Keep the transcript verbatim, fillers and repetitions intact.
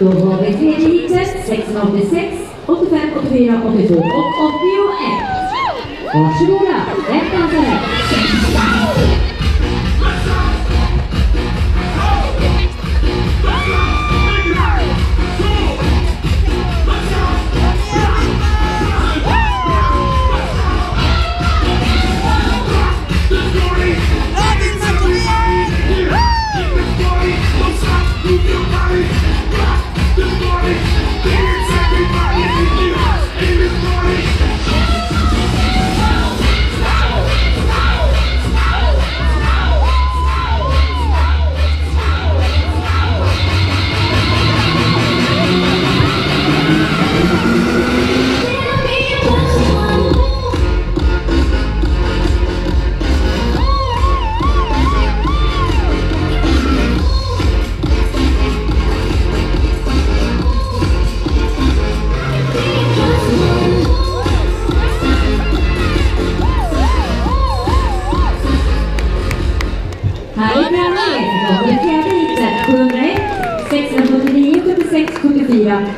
Då har vi tredje hitet, sexhundraåttiosex, åttiofem, åttiofyra, åttiotvå och åttioett. Varsågoda, rätt dansare! Här är bra läget. Då har vi fjärde hitet, sjuhundraett, sexhundrafyrtionio, sjuttiosex, sjuttiofyra.